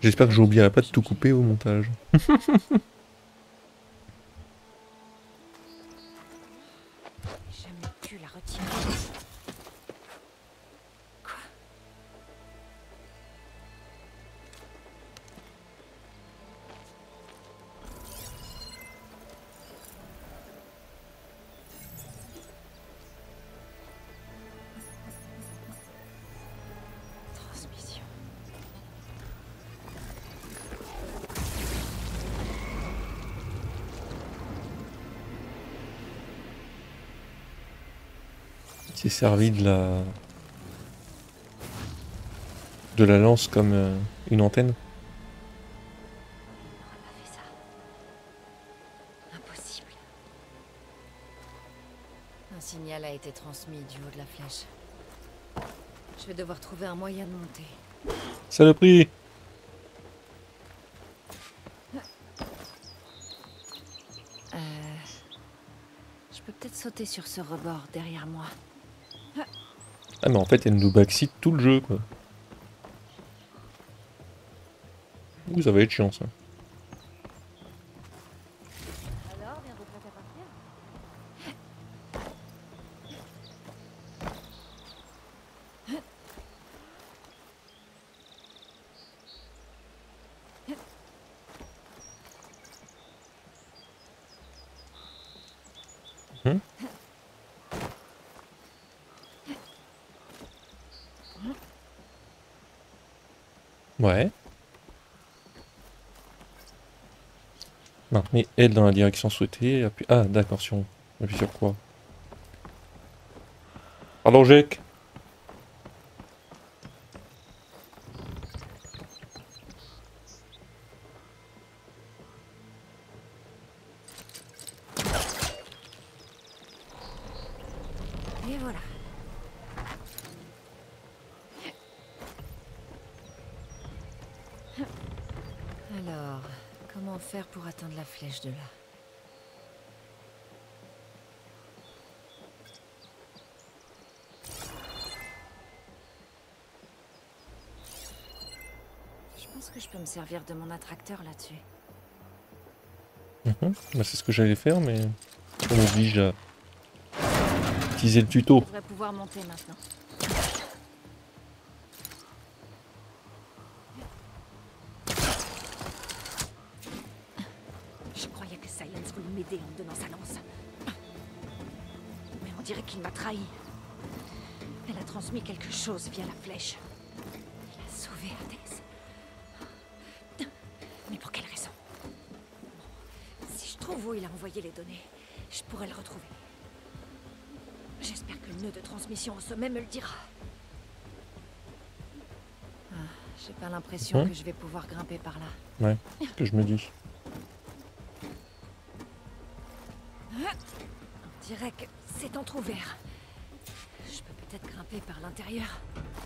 J'espère que j'oublierai pas de tout couper au montage. Jamais pu la retirer. Quoi? Transmission. Il s'est servi de la lance comme une antenne. Il n'aurait pas fait ça. Impossible. Un signal a été transmis du haut de la flèche. Je vais devoir trouver un moyen de monter. Saloperie! Je peux peut-être sauter sur ce rebord derrière moi. Ah mais en fait elle nous backseat tout le jeu quoi. Ouh ça va être chiant ça. Alors, bientôt prête à partir? Hmm. Ouais. Maintenez L dans la direction souhaitée. Appuie... Ah d'accord, sur... Appuie sur quoi? Pardon Jack. Et voilà. Alors, comment faire pour atteindre la flèche de là? Je pense que je peux me servir de mon attracteur là-dessus. Bah, c'est ce que j'allais faire mais... On m'oblige à utiliser le Je tuto. devrais pouvoir monter maintenant. Je croyais que Silence voulait m'aider en me donnant sa lance. Mais on dirait qu'il m'a trahi. Elle a transmis quelque chose via la flèche. Il a sauvé Hades. Mais pour quelle raison? Si je trouve où il a envoyé les données, je pourrais le retrouver. J'espère que le nœud de transmission au sommet me le dira. Ah, j'ai pas l'impression que je vais pouvoir grimper par là. Ouais, c'est ce que je me dis. On dirait que c'est entrouvert. Je peux peut-être grimper par l'intérieur.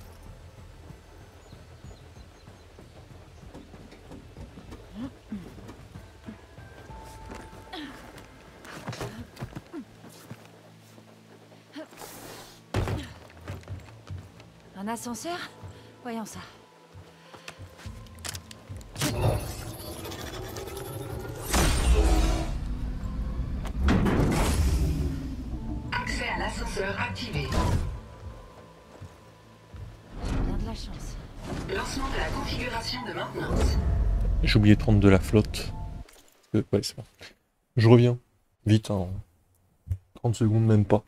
Un ascenseur? Voyons ça. Accès à l'ascenseur activé. J'ai bien de la chance. Lancement de la configuration de maintenance. J'ai oublié de prendre de la flotte. Ouais, c'est bon. Je reviens. Vite, en 30 secondes, même pas.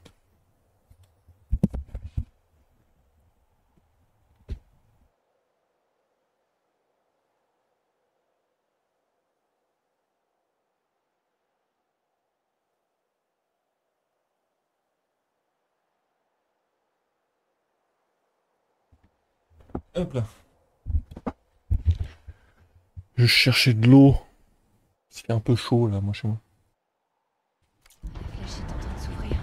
Hop là. Je cherchais de l'eau. C'est un peu chaud là, moi chez moi. La flèche est en train de s'ouvrir.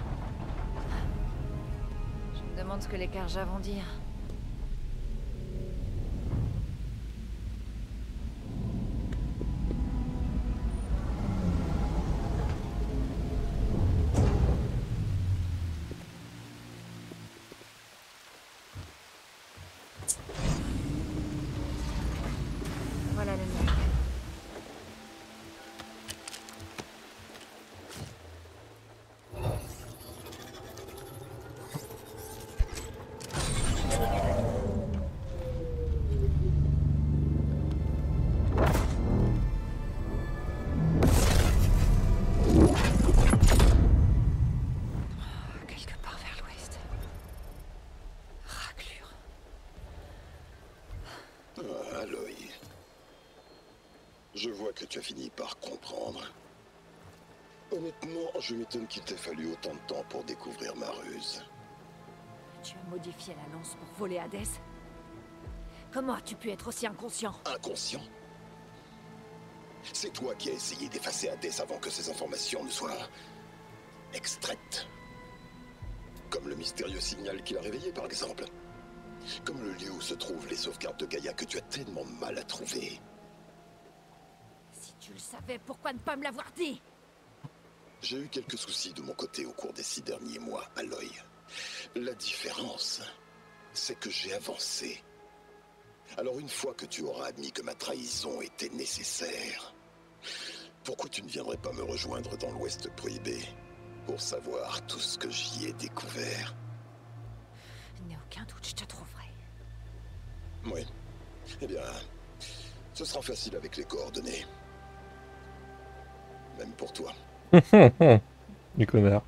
Je me demande ce que les Karja vont dire. Voilà. tu as fini par comprendre. Honnêtement, je m'étonne qu'il t'ait fallu autant de temps pour découvrir ma ruse. Tu as modifié la lance pour voler Hadès? Comment as-tu pu être aussi inconscient? Inconscient? C'est toi qui as essayé d'effacer Hadès avant que ces informations ne soient extraites. Comme le mystérieux signal qu'il a réveillé, par exemple. Comme le lieu où se trouvent les sauvegardes de Gaïa que tu as tellement de mal à trouver. Si tu le savais, pourquoi ne pas me l'avoir dit? J'ai eu quelques soucis de mon côté au cours des 6 derniers mois, Aloy. La différence, c'est que j'ai avancé. Alors une fois que tu auras admis que ma trahison était nécessaire, pourquoi tu ne viendrais pas me rejoindre dans l'Ouest prohibé pour savoir tout ce que j'y ai découvert? Il n'y a aucun doute, je te trouverai. Oui. Eh bien, ce sera facile avec les coordonnées. Même pour toi. Du connard.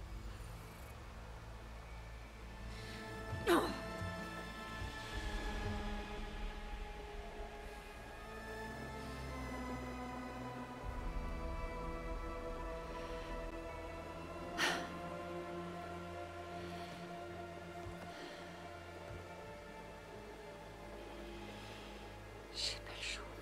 J'ai pas le choix.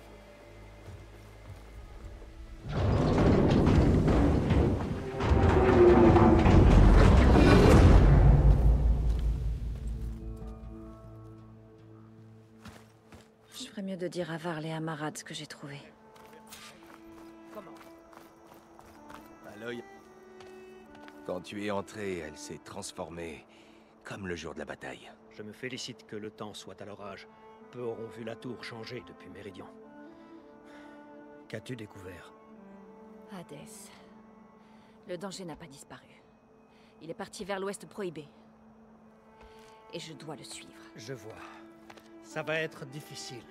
Je ferais mieux de dire à Varl et à Marad ce que j'ai trouvé. Comment? Aloy. Quand tu es entré, elle s'est transformée comme le jour de la bataille. Je me félicite que le temps soit à l'orage. Peu auront vu la tour changer depuis Méridian. Qu'as-tu découvert? Hadès. Le danger n'a pas disparu. Il est parti vers l'Ouest prohibé. Et je dois le suivre. Je vois. Ça va être difficile.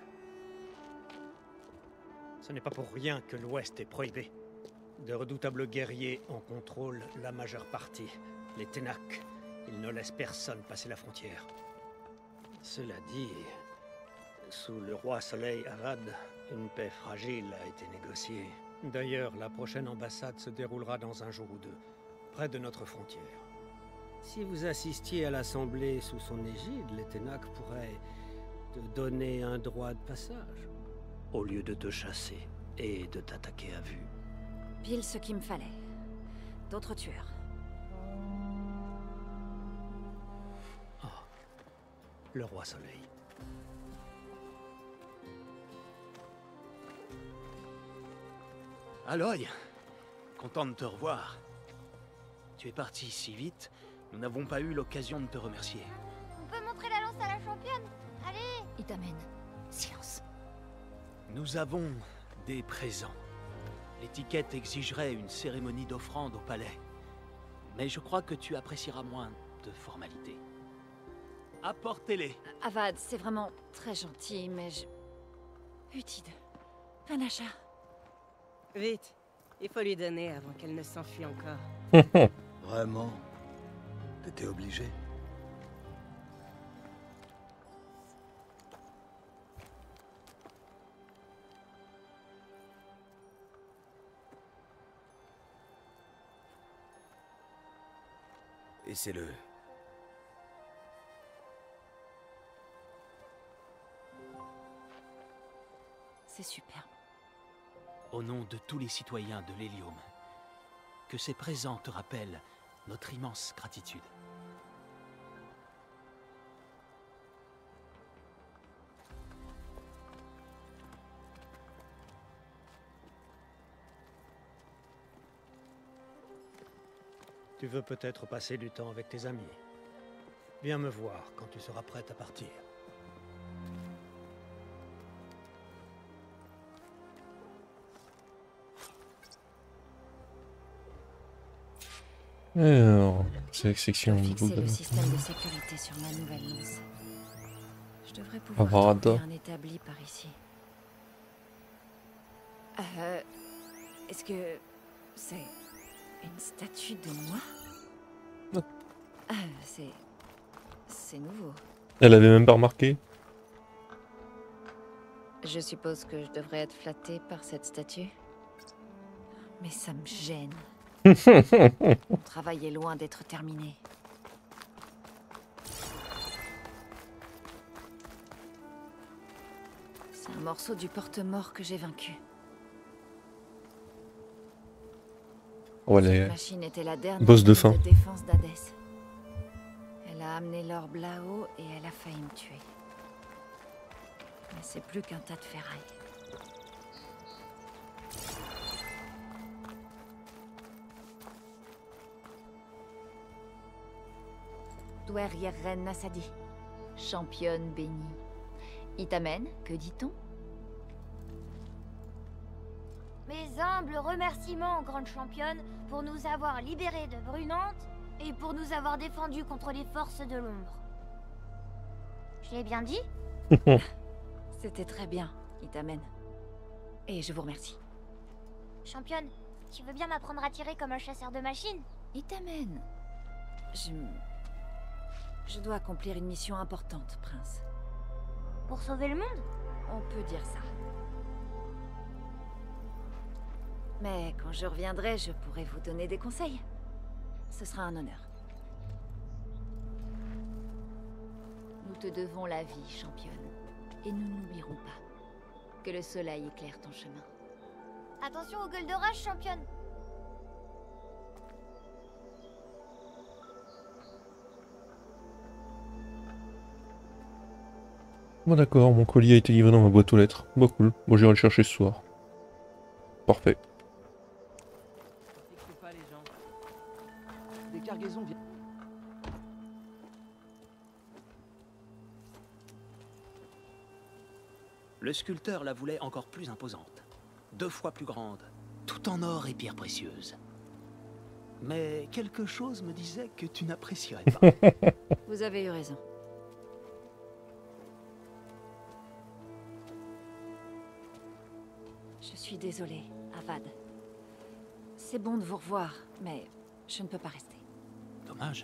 Ce n'est pas pour rien que l'Ouest est prohibé. De redoutables guerriers en contrôlent la majeure partie. Les Ténac. Ils ne laissent personne passer la frontière. Cela dit, sous le roi Soleil Arad, une paix fragile a été négociée. D'ailleurs, la prochaine ambassade se déroulera dans un jour ou deux, près de notre frontière. Si vous assistiez à l'assemblée sous son égide, les Ténac pourraient te donner un droit de passage, au lieu de te chasser et de t'attaquer à vue. Pile ce qu'il me fallait. D'autres tueurs. Le roi Soleil. Aloy, content de te revoir. Tu es parti si vite, nous n'avons pas eu l'occasion de te remercier. On peut montrer la lance à la championne? Allez! Il t'amène. Silence. Nous avons des présents. L'étiquette exigerait une cérémonie d'offrande au palais. Mais je crois que tu apprécieras moins de formalités. Apportez-les. Avad, c'est vraiment très gentil, mais je... Utide. Panacha. Vite, il faut lui donner avant qu'elle ne s'enfuit encore. Vraiment? T'étais obligé? Et c'est le... C'est superbe. Au nom de tous les citoyens de l'Hélium, que ces présents te rappellent notre immense gratitude. Tu veux peut-être passer du temps avec tes amis. Viens me voir quand tu seras prête à partir. Alors, c'est section Je dois fixer Google. le système de sécurité sur ma nouvelle lance. Je devrais pouvoir Varad. trouver un établi par ici. Est-ce que c'est une statue de moi? Non. C'est nouveau. Elle avait même pas remarqué. Je suppose que je devrais être flattée par cette statue. Mais ça me gêne. Mon travail est loin d'être terminé. C'est un morceau du porte-mort que j'ai vaincu. Oh, Cette les machine était la dernière boss de ligne fin. défense d'Hadès. Elle a amené l'orbe là-haut et elle a failli me tuer. Mais c'est plus qu'un tas de ferraille. Douer-Yerren Nassadi, championne bénie. Itamen, que dit-on? Mes humbles remerciements, grande championne, pour nous avoir libérés de Brunante et pour nous avoir défendus contre les forces de l'ombre. Je l'ai bien dit? C'était très bien, Itamen. Et je vous remercie. Championne, tu veux bien m'apprendre à tirer comme un chasseur de machines? Itamen, je dois accomplir une mission importante, prince. Pour sauver le monde? On peut dire ça. Mais quand je reviendrai, je pourrai vous donner des conseils. Ce sera un honneur. Nous te devons la vie, championne. Et nous n'oublierons pas. Que le soleil éclaire ton chemin. Attention aux gueules de rage, championne! Bon d'accord, mon colis a été livré dans ma boîte aux lettres. Bon cool, bon j'irai le chercher ce soir. Parfait. Pas les gens. Des cargaisons viennent. Le sculpteur la voulait encore plus imposante. 2 fois plus grande, tout en or et pierres précieuses. Mais quelque chose me disait que tu n'apprécierais pas. Vous avez eu raison. Je suis désolée, Avad. C'est bon de vous revoir, mais je ne peux pas rester. Dommage.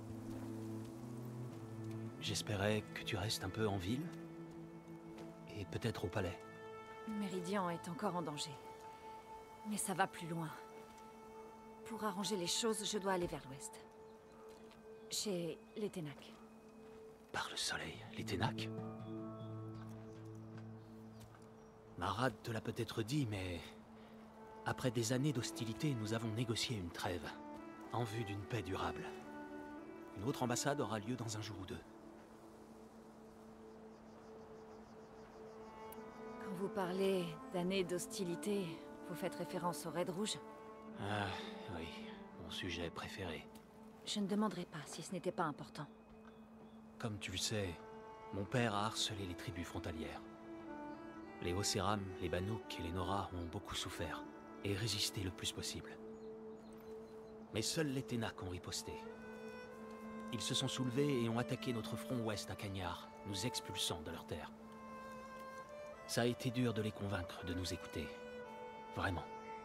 J'espérais que tu restes un peu en ville. Et peut-être au palais. Méridian est encore en danger. Mais ça va plus loin. Pour arranger les choses, je dois aller vers l'ouest. Chez les Ténac. Par le soleil, les Ténac? Marad te l'a peut-être dit, mais... Après des années d'hostilité, nous avons négocié une trêve. En vue d'une paix durable. Une autre ambassade aura lieu dans un jour ou deux. Quand vous parlez d'années d'hostilité, vous faites référence au Raid Rouge? Ah, oui. Mon sujet préféré. Je ne demanderai pas si ce n'était pas important. Comme tu le sais, mon père a harcelé les tribus frontalières. Les Océram, les Banouks et les Nora ont beaucoup souffert et résisté le plus possible. Mais seuls les Ténac ont riposté. Ils se sont soulevés et ont attaqué notre front ouest à Cagnard, nous expulsant de leur terre. Ça a été dur de les convaincre de nous écouter. Vraiment.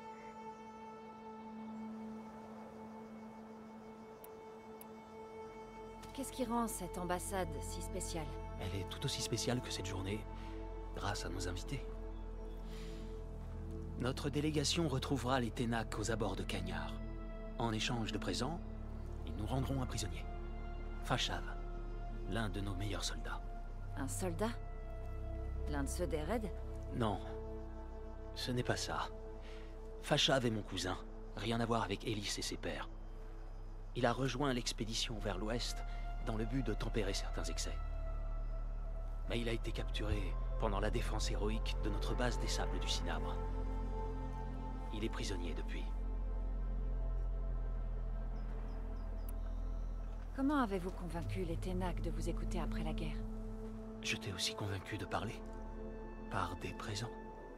Qu'est-ce qui rend cette ambassade si spéciale? Elle est tout aussi spéciale que cette journée, grâce à nos invités. Notre délégation retrouvera les Ténac aux abords de Cagnard. En échange de présents, ils nous rendront un prisonnier. Fashav, l'un de nos meilleurs soldats. Un soldat? L'un de ceux des raids? Non, ce n'est pas ça. Fashav est mon cousin, rien à voir avec Ellis et ses pères. Il a rejoint l'expédition vers l'ouest dans le but de tempérer certains excès. Mais il a été capturé pendant la défense héroïque de notre base des sables du Cinabre. Il est prisonnier depuis. Comment avez-vous convaincu les Ténac de vous écouter après la guerre? Je t'ai aussi convaincu de parler. Par des présents.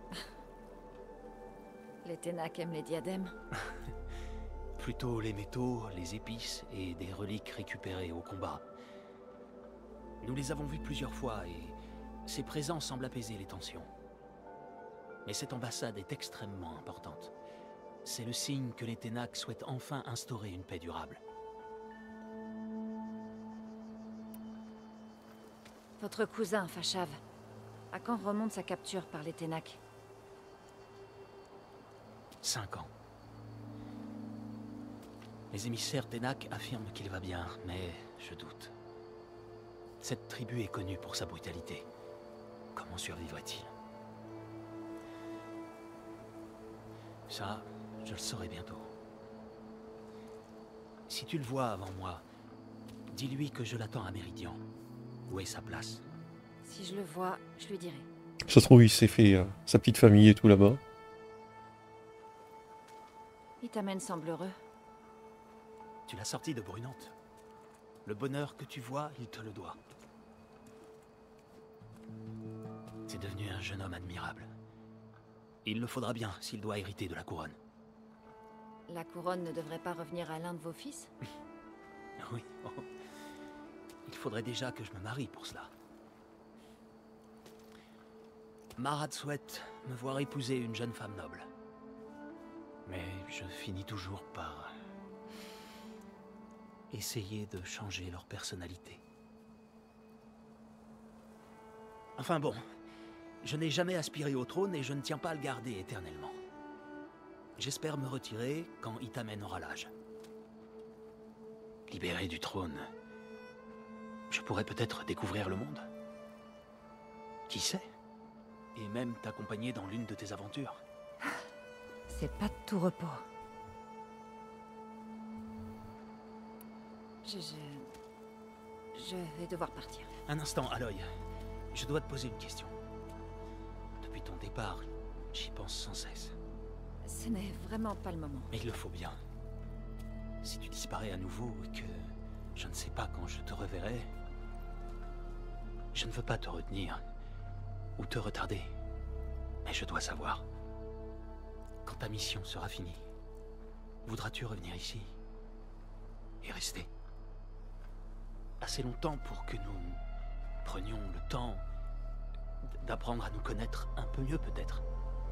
Les Ténac aiment les diadèmes? Plutôt les métaux, les épices et des reliques récupérées au combat. Nous les avons vus plusieurs fois et ces présents semblent apaiser les tensions. Mais cette ambassade est extrêmement importante. C'est le signe que les Ténac souhaitent enfin instaurer une paix durable. Votre cousin, Fashav, à quand remonte sa capture par les Ténac? 5 ans. Les émissaires Ténac affirment qu'il va bien, mais je doute. Cette tribu est connue pour sa brutalité. Comment survivrait-il? Ça, je le saurai bientôt. Si tu le vois avant moi, dis-lui que je l'attends à Méridian. Où est sa place? Si je le vois, je lui dirai. Ça se trouve, il s'est fait sa petite famille et tout là-bas. Itamen semble heureux. Tu l'as sorti de Brunante. Le bonheur que tu vois, il te le doit. C'est devenu un jeune homme admirable. Il le faudra bien s'il doit hériter de la couronne. La couronne ne devrait pas revenir à l'un de vos fils? Oui. Oh. Il faudrait déjà que je me marie pour cela. Marad souhaite me voir épouser une jeune femme noble. Mais je finis toujours par essayer de changer leur personnalité. Enfin bon, je n'ai jamais aspiré au trône et je ne tiens pas à le garder éternellement. J'espère me retirer quand Itamen aura l'âge. Libéré du trône, je pourrais peut-être découvrir le monde. Qui sait? Et même t'accompagner dans l'une de tes aventures. C'est pas de tout repos. Je vais devoir partir. Un instant, Aloy. Je dois te poser une question. Depuis ton départ, j'y pense sans cesse. Ce n'est vraiment pas le moment. Mais il le faut bien. Si tu disparais à nouveau et que je ne sais pas quand je te reverrai, je ne veux pas te retenir ou te retarder. Mais je dois savoir. Quand ta mission sera finie, voudras-tu revenir ici et rester assez longtemps pour que nous prenions le temps d'apprendre à nous connaître un peu mieux peut-être?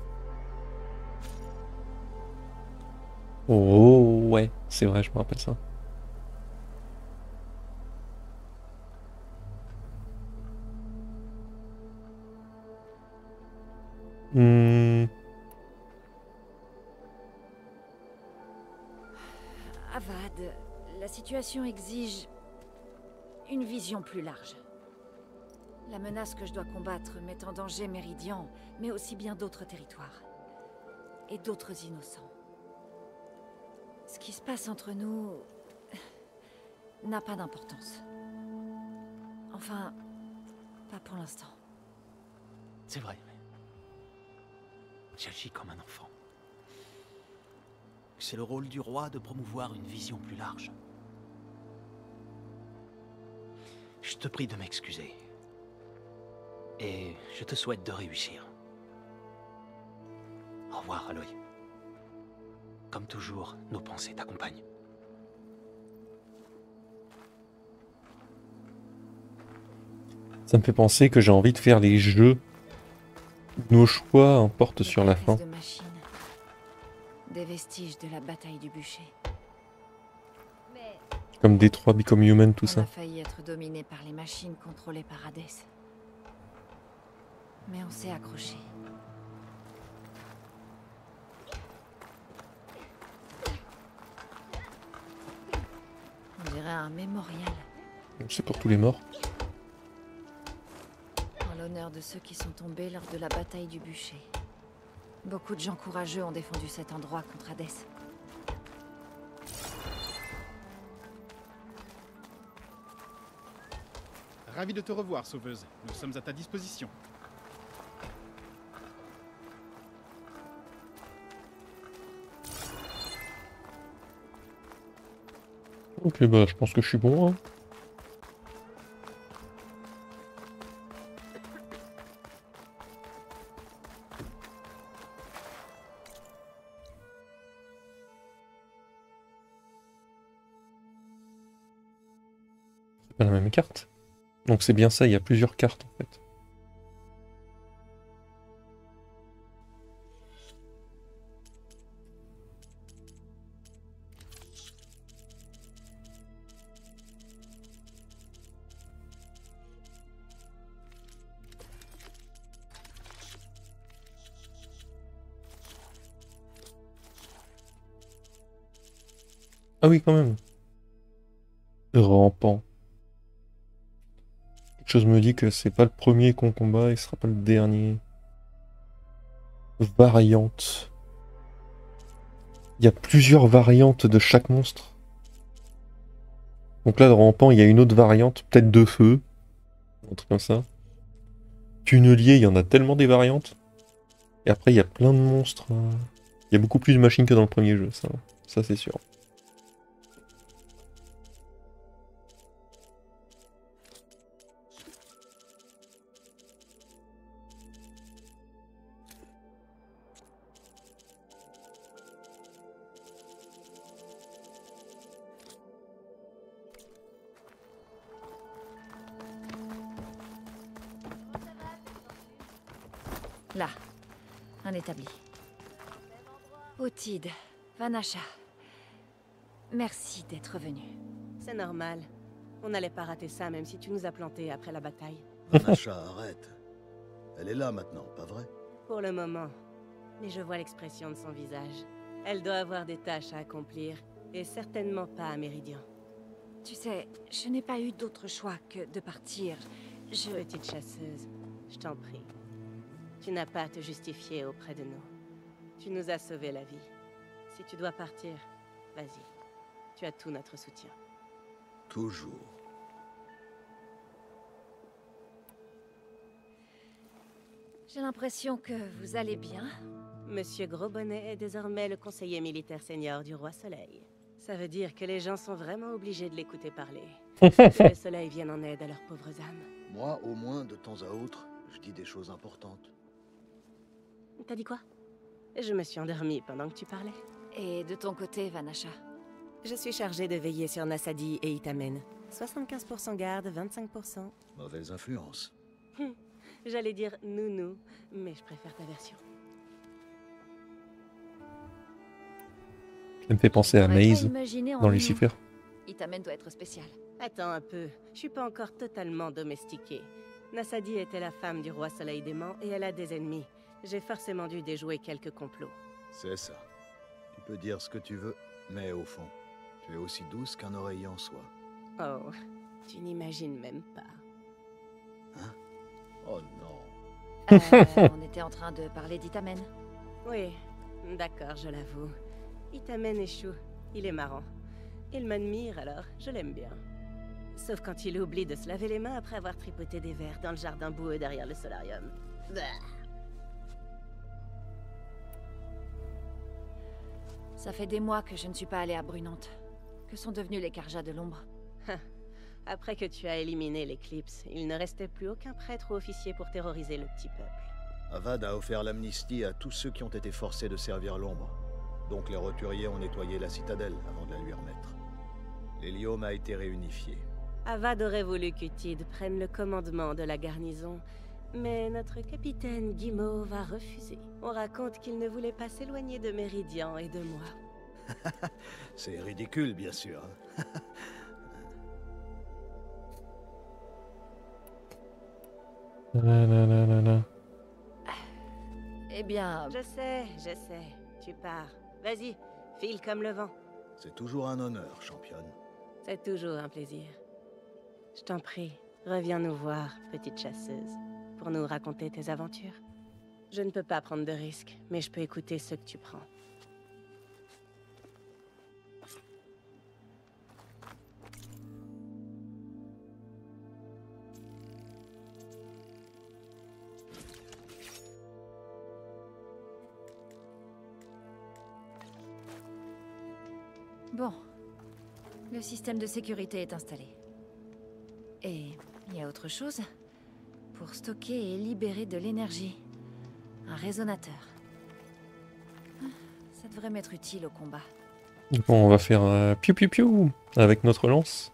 Oh ouais, c'est vrai, je me rappelle ça. Avad, la situation exige une vision plus large. La menace que je dois combattre met en danger Méridian, mais aussi bien d'autres territoires. Et d'autres innocents. Ce qui se passe entre nous n'a pas d'importance. Enfin, pas pour l'instant. C'est vrai. J'agis comme un enfant. C'est le rôle du roi de promouvoir une vision plus large. Je te prie de m'excuser. Et je te souhaite de réussir. Au revoir, Aloy. Comme toujours, nos pensées t'accompagnent. Ça me fait penser que j'ai envie de faire les jeux. Nos choix importent sur la fin. De machines. Des vestiges de la bataille du bûcher. Comme Détroit Become Human, tout ça. On a failli être dominé par les machines contrôlées par Hades. Mais on s'est accroché. On dirait un mémorial. C'est pour tous les morts. En l'honneur de ceux qui sont tombés lors de la bataille du bûcher. Beaucoup de gens courageux ont défendu cet endroit contre Hades. Ravi de te revoir, sauveuse. Nous sommes à ta disposition. Ok, bah je pense que je suis bon. Hein. C'est pas la même carte. Donc c'est bien ça, il y a plusieurs cartes en fait. Ah oui, quand même. Rampant. Quelque chose me dit que c'est pas le premier qu'on combat et ce sera pas le dernier. Variante. Il y a plusieurs variantes de chaque monstre. Donc là, de rampant, il y a une autre variante, peut-être de feu. Un truc comme ça. Tunnelier, il y en a tellement des variantes. Et après, il y a plein de monstres. Il y a beaucoup plus de machines que dans le premier jeu, ça c'est sûr. Là, un établi. Otide, Vanasha. Merci d'être venu. C'est normal. On n'allait pas rater ça même si tu nous as plantés après la bataille. Vanasha, arrête. Elle est là maintenant, pas vrai? Pour le moment. Mais je vois l'expression de son visage. Elle doit avoir des tâches à accomplir, et certainement pas à Méridian. Tu sais, je n'ai pas eu d'autre choix que de partir. Petite chasseuse, je t'en prie. Tu n'as pas à te justifier auprès de nous. Tu nous as sauvé la vie. Si tu dois partir, vas-y. Tu as tout notre soutien. Toujours. J'ai l'impression que vous allez bien. Monsieur Grosbonnet est désormais le conseiller militaire senior du Roi Soleil. Ça veut dire que les gens sont vraiment obligés de l'écouter parler. Que le soleil vienne en aide à leurs pauvres âmes. Moi, au moins, de temps à autre, je dis des choses importantes. T'as dit quoi? Je me suis endormie pendant que tu parlais. Et de ton côté, Vanasha? Je suis chargée de veiller sur Nassadi et Itamen. 75% garde, 25%... Mauvaise influence. J'allais dire nounou, mais je préfère ta version. Ça me fait penser à Maze dans Lucifer. Itamen doit être spécial. Attends un peu, je suis pas encore totalement domestiquée. Nassadi était la femme du roi Soleil dément et elle a des ennemis. J'ai forcément dû déjouer quelques complots. C'est ça. Tu peux dire ce que tu veux, mais au fond, tu es aussi douce qu'un oreiller en soie. Oh, tu n'imagines même pas. Hein? Oh non. On était en train de parler d'Itamen. Oui, d'accord, je l'avoue. Itamen est chou, il est marrant. Il m'admire alors, je l'aime bien. Sauf quand il oublie de se laver les mains après avoir tripoté des vers dans le jardin boueux derrière le solarium. Bah. Ça fait des mois que je ne suis pas allée à Brunante. Que sont devenus les Carjas de l'ombre? Après que tu as éliminé l'éclipse, il ne restait plus aucun prêtre ou officier pour terroriser le petit peuple. Avad a offert l'amnistie à tous ceux qui ont été forcés de servir l'ombre. Donc les roturiers ont nettoyé la citadelle avant de la lui remettre. L'hélium a été réunifié. Avad aurait voulu qu'Utide prenne le commandement de la garnison, mais notre capitaine Guimauve a refusé. On raconte qu'il ne voulait pas s'éloigner de Méridian et de moi. C'est ridicule, bien sûr. Eh bien... Je sais. Tu pars. Vas-y, file comme le vent. C'est toujours un honneur, championne. C'est toujours un plaisir. Je t'en prie, reviens nous voir, petite chasseuse, pour nous raconter tes aventures. Je ne peux pas prendre de risques, mais je peux écouter ceux que tu prends. Bon. Le système de sécurité est installé. Et il y a autre chose. Pour stocker et libérer de l'énergie. Un résonateur. Ça devrait m'être utile au combat. Bon, on va faire un piou piou piou avec notre lance.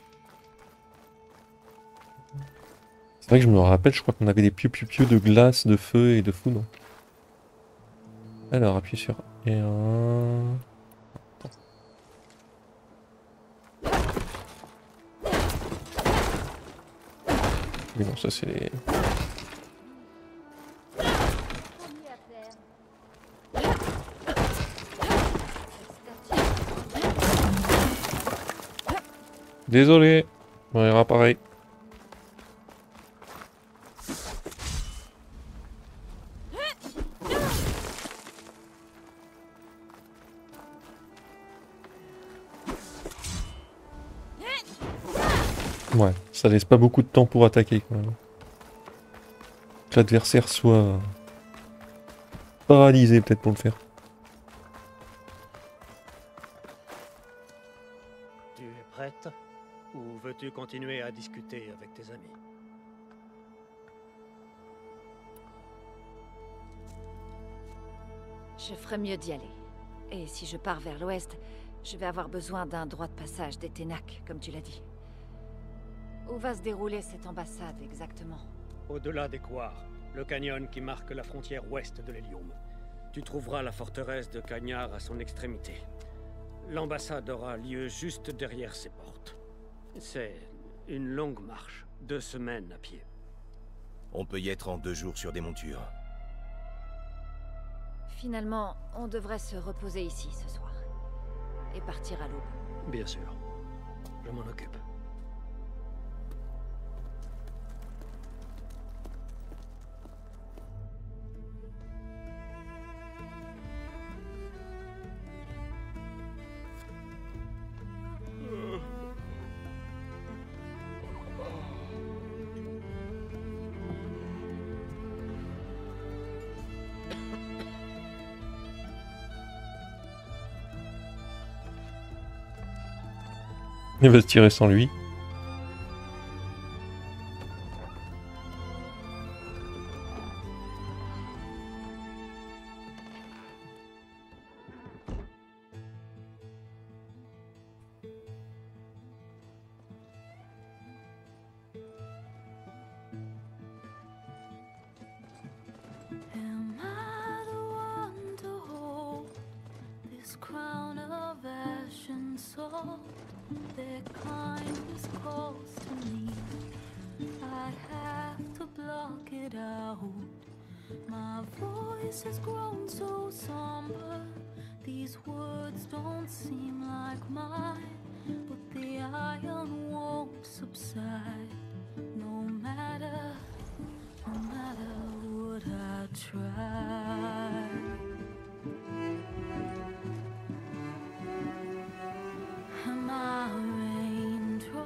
C'est vrai que je me rappelle, je crois qu'on avait des piou piou piou de glace, de feu et de foudre. Alors, appuie sur R1. Mais bon, ça c'est les... Désolé. On ira pareil. Ouais, ça laisse pas beaucoup de temps pour attaquer quand même. Que l'adversaire soit paralysé peut-être pour le faire. Tu es prête? Ou veux-tu continuer à discuter avec tes amis? Je ferais mieux d'y aller. Et si je pars vers l'ouest, je vais avoir besoin d'un droit de passage des Ténac, comme tu l'as dit. Où va se dérouler cette ambassade exactement? Au-delà des Couards, le canyon qui marque la frontière ouest de l'Hélium. Tu trouveras la forteresse de Cagnard à son extrémité. L'ambassade aura lieu juste derrière ses portes. C'est une longue marche, 2 semaines à pied. On peut y être en 2 jours sur des montures. Finalement, on devrait se reposer ici ce soir. Et partir à l'aube. Bien sûr. Je m'en occupe. Il va se tirer sans lui. Am I the one to hold this crown of ash and salt? Their kindness calls to me. I have to block it out. My voice has grown so somber. These words don't seem like mine, but the iron won't subside. No matter what I try. My raindrops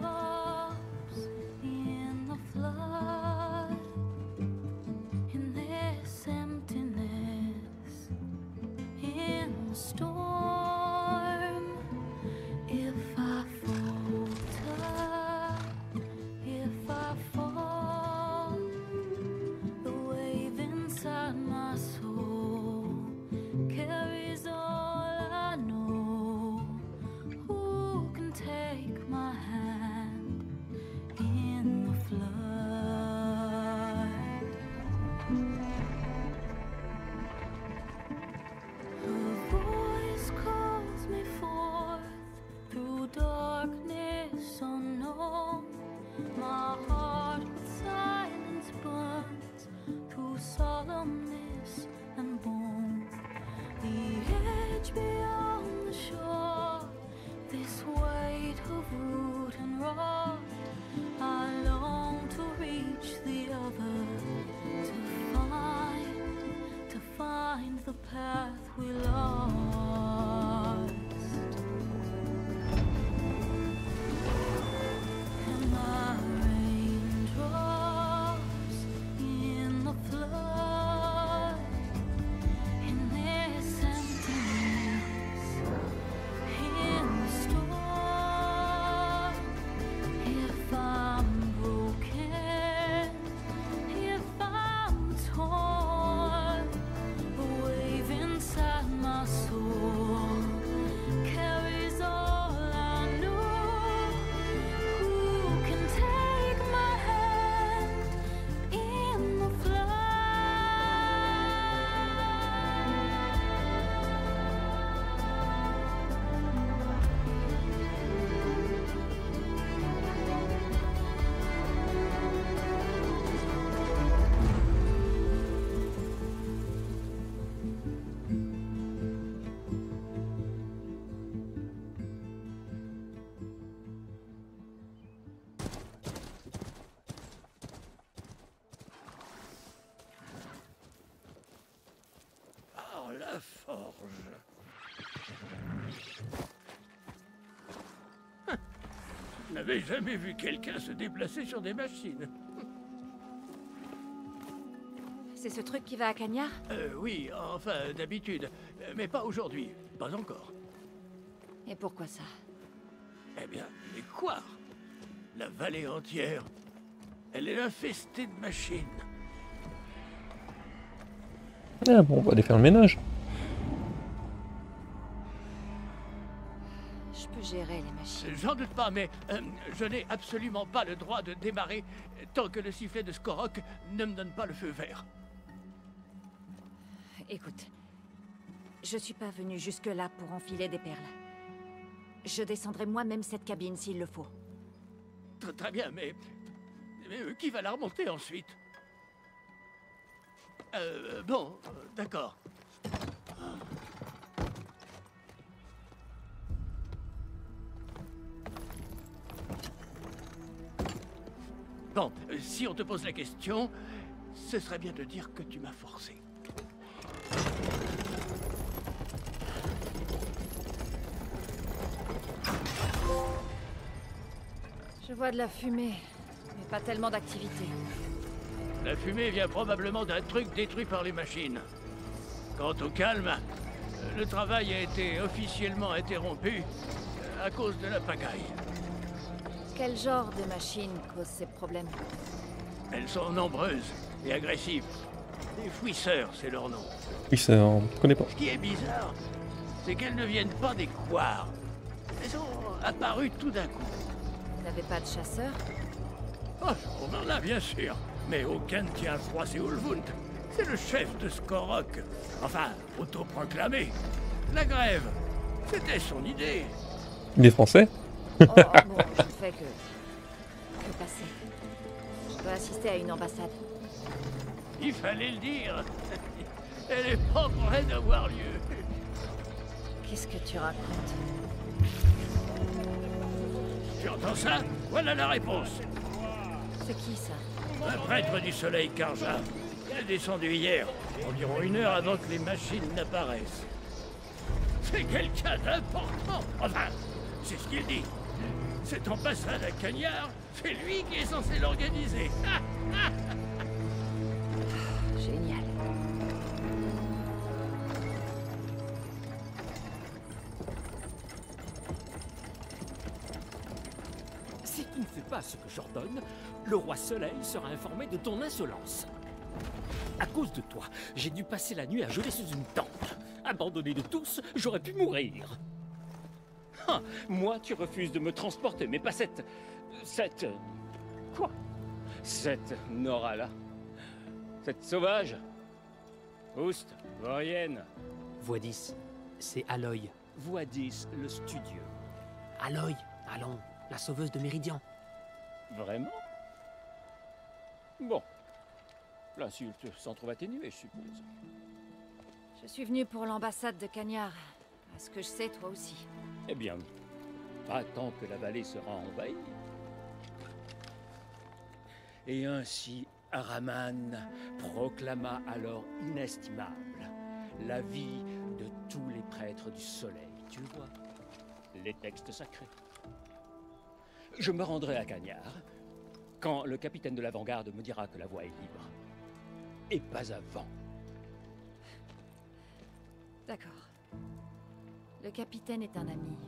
in the flood, in this emptiness, in the storm. If I falter, if I fall, the wave inside my soul carries all I know. Who can take my hand in the flood? Her voice calls me forth through darkness unknown. My heart with silence burns through solemnness and bone. The edge beyond the shore, this weight of root and rod, I long to reach the other, to find the path we lost. And my raindrops in the flood. n'avais jamais vu quelqu'un se déplacer sur des machines. C'est ce truc qui va à Cagnard? Oui, enfin, d'habitude. Mais pas aujourd'hui. Pas encore. Et pourquoi ça? Eh bien, les Couards. La vallée entière. Elle est infestée de machines. Ah bon, on va aller faire le ménage. Je peux gérer les machines. J'en doute pas, mais je n'ai absolument pas le droit de démarrer tant que le sifflet de Skorok ne me donne pas le feu vert. Écoute, je suis pas venu jusque-là pour enfiler des perles. Je descendrai moi-même cette cabine s'il le faut. Très bien, mais qui va la remonter ensuite? Bon, d'accord. Bon, si on te pose la question, ce serait bien de dire que tu m'as forcé. Je vois de la fumée, mais pas tellement d'activité. La fumée vient probablement d'un truc détruit par les machines. Quant au calme, le travail a été officiellement interrompu à cause de la pagaille. Quel genre de machine cause ces problèmes? Elles sont nombreuses et agressives. Les fouisseurs, c'est leur nom. Oui, ça, on ne connaît pas. Ce qui est bizarre, c'est qu'elles ne viennent pas des Couards. Elles ont apparu tout d'un coup. Vous n'avez pas de chasseur? Oh, on en a bien sûr, mais aucun ne tient à froisser Ulvund. C'est le chef de Skorok. Enfin, autoproclamé. La grève, c'était son idée. Il est français? Oh, bon, je ne fais que passer. Je dois assister à une ambassade. Il fallait le dire. Elle est pas près d'avoir lieu. Qu'est-ce que tu racontes? Tu entends ça? Voilà la réponse. C'est qui ça? Un prêtre du soleil Karja. Il est descendu hier, environ 1 heure avant que les machines n'apparaissent. C'est quelqu'un d'important. Enfin, c'est ce qu'il dit. Cette ambassade à Cagnard, c'est lui qui est censé l'organiser. Génial. Si tu ne fais pas ce que j'ordonne, le roi Soleil sera informé de ton insolence. À cause de toi, j'ai dû passer la nuit à geler sous une tente. Abandonné de tous, j'aurais pu mourir. Ah, moi, tu refuses de me transporter, mais pas cette... Quoi? Cette Nora-là? Cette sauvage? Oust, Vaurienne. Voix 10, c'est Aloy. Voix 10, le studieux. Aloy, allons, la sauveuse de Méridian. Vraiment? Bon. L'insulte s'en trouve atténuée, je suppose. Je suis venu pour l'ambassade de Cagnard. À ce que je sais, toi aussi. Eh bien, pas tant que la vallée sera envahie. Et ainsi, Araman proclama alors inestimable la vie de tous les prêtres du soleil. Tu vois, les textes sacrés. Je me rendrai à Cagnard quand le capitaine de l'avant-garde me dira que la voie est libre. Et pas avant. D'accord. Le capitaine est un ami.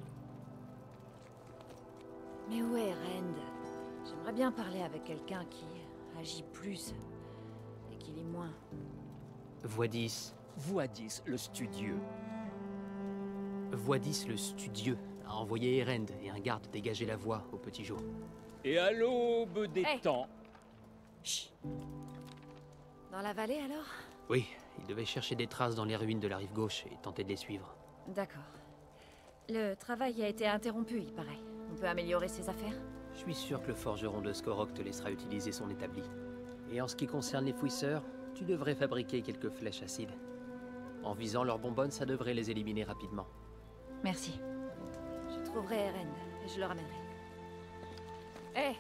Mais où est Rend? J'aimerais bien parler avec quelqu'un qui agit plus et qui lit moins. Voix 10. Voix 10, le studieux. Voix 10, le studieux, a envoyé Erend et un garde dégager la voie au petit jour. Et à l'aube des temps... Chut. Dans la vallée, alors? Oui, il devait chercher des traces dans les ruines de la rive gauche et tenter de les suivre. D'accord. Le travail a été interrompu, il paraît. On peut améliorer ses affaires? Je suis sûr que le forgeron de Skorok te laissera utiliser son établi. Et en ce qui concerne les fouisseurs, tu devrais fabriquer quelques flèches acides. En visant leurs bonbonnes, ça devrait les éliminer rapidement. Merci. Je trouverai Erend et je le ramènerai. Hé!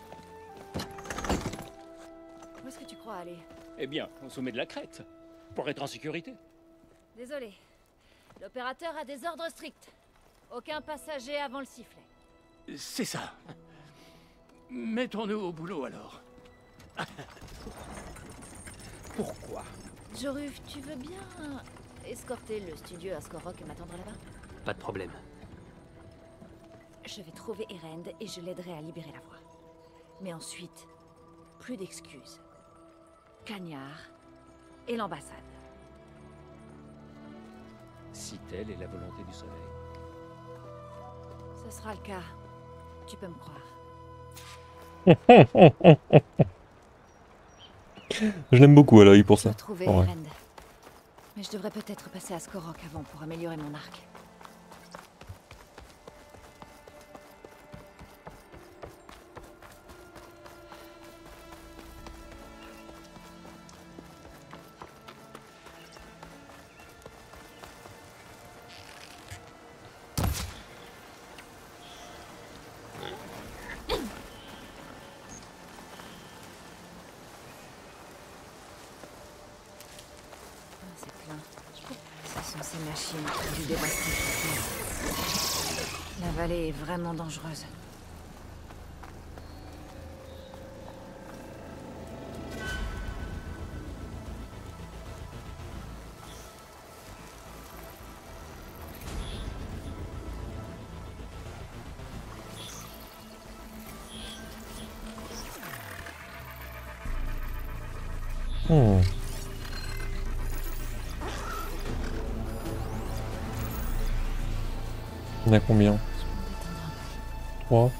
Où est-ce que tu crois aller? Eh bien, au sommet de la crête, pour être en sécurité. Désolé. L'opérateur a des ordres stricts. Aucun passager avant le sifflet. C'est ça. Mettons-nous au boulot alors. Pourquoi? Joruf, tu veux bien escorter le studio à Skorok et m'attendre là-bas? Pas de problème. Je vais trouver Erend et je l'aiderai à libérer la voie. Mais ensuite, plus d'excuses. Cagnard et l'ambassade. Si telle est la volonté du soleil. Ce sera le cas. Tu peux me croire. Je l'aime beaucoup à l'œil pour ça. Trouver En vrai. Erend. Mais je devrais peut-être passer à Skorok avant pour améliorer mon arc. C'est plein. Ce sont ces machines qui ont dû dévaster cette terre. La vallée est vraiment dangereuse. Hmm. On a combien? 3.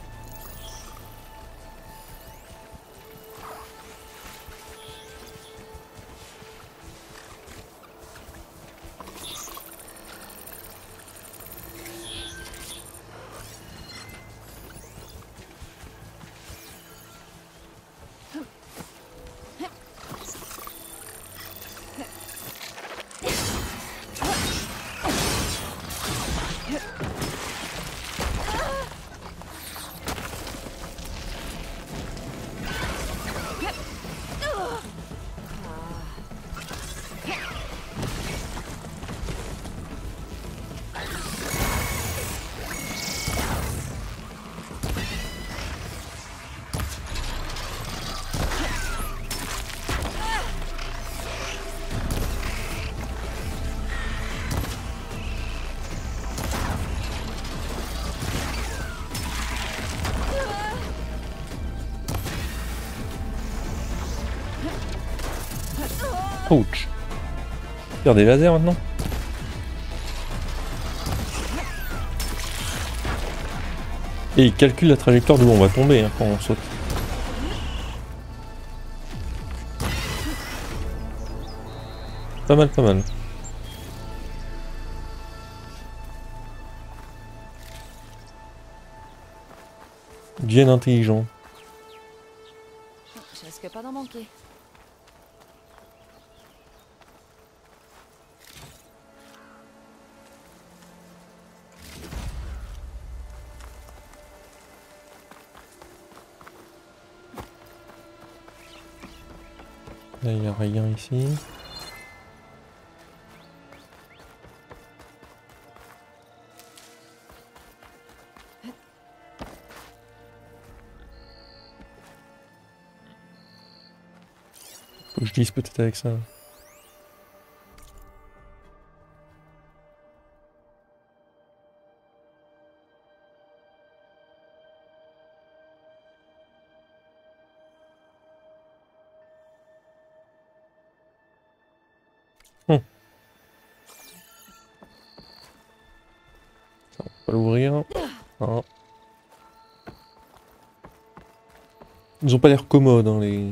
Ouch. Faire des lasers maintenant. Et il calcule la trajectoire d'où on va tomber hein, quand on saute. Pas mal, pas mal. Bien intelligent. Je risque pas d'en manquer. Là, il n'y a rien ici. Faut que je glisse peut-être avec ça. Ça, on peut pas l'ouvrir. Ah. Ils ont pas l'air commodes, hein, les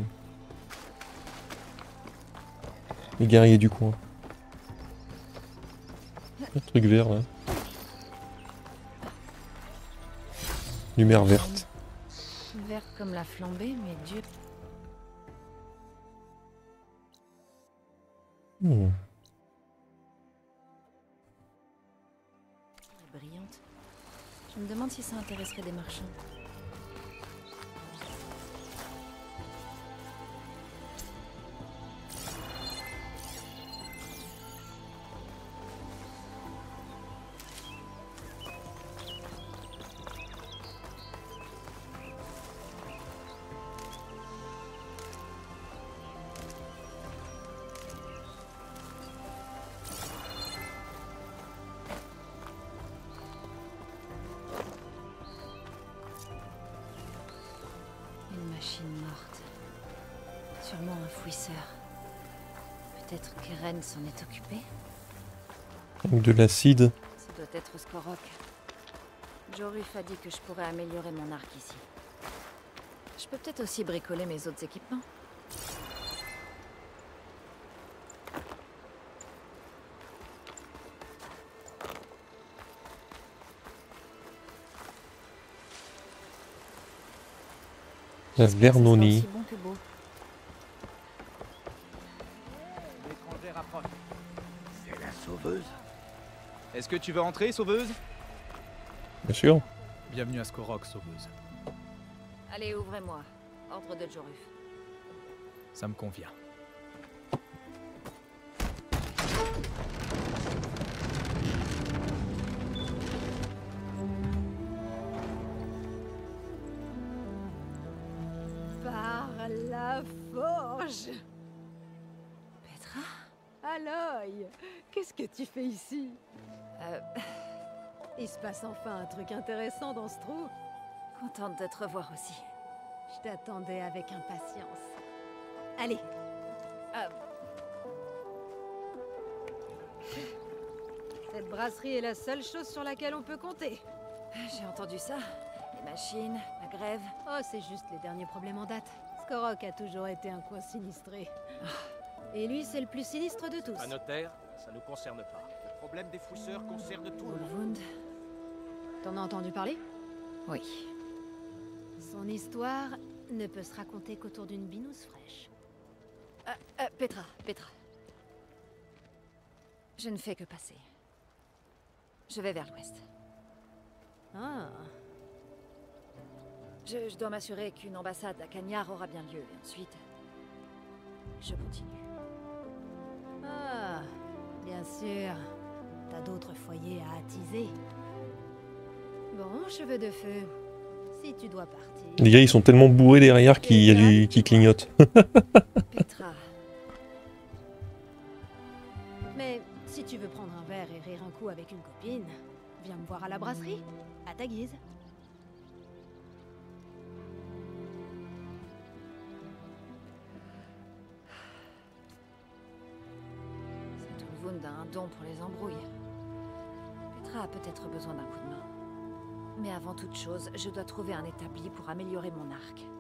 guerriers du coin. Un truc vert là. Lumière verte. Vert comme la flambée, mais dur. Hmm. Brillante. Je me demande si ça intéresserait des marchands. machine morte. Sûrement un fouisseur. Peut-être qu'Eren s'en est occupé. Avec de l'acide. Ça doit être Skorok. Joruf a dit que je pourrais améliorer mon arc ici. Je peux peut-être aussi bricoler mes autres équipements. La Vernonie. Aussi bon que beau. L'étranger rapproche. C'est la sauveuse. Est-ce que tu veux entrer, sauveuse? Bien sûr. Bienvenue à Skorok, sauveuse. Allez, ouvrez-moi. Ordre de Joruf. Ça me convient. Par la forge. Petra? Aloy, qu'est-ce que tu fais ici? Il se passe enfin un truc intéressant dans ce trou. Contente de te revoir aussi. Je t'attendais avec impatience. Allez. Cette brasserie est la seule chose sur laquelle on peut compter. J'ai entendu ça. Les machines, la grève. Oh, c'est juste les derniers problèmes en date. Skorok a toujours été un coin sinistré. Et lui, c'est le plus sinistre de tous. Un notaire, ça ne nous concerne pas. Le problème des fouisseurs concerne tout le monde. Ulvund. T'en as entendu parler? Oui. Son histoire ne peut se raconter qu'autour d'une binouse fraîche. Petra. Je ne fais que passer. Je vais vers l'ouest. Ah. Je dois m'assurer qu'une ambassade à Cagnard aura bien lieu. Et ensuite, je continue. Ah, bien sûr. T'as d'autres foyers à attiser. Bon, cheveux de feu. Si tu dois partir... Les gars, ils sont tellement bourrés derrière qu'il y a du qui clignote. Petra. Mais si tu veux prendre un verre et rire un coup avec une copine, viens me voir à la brasserie, à ta guise. Cet Ulvund a un don pour les embrouilles. Petra a peut-être besoin d'un coup de main. Mais avant toute chose, je dois trouver un établi pour améliorer mon arc.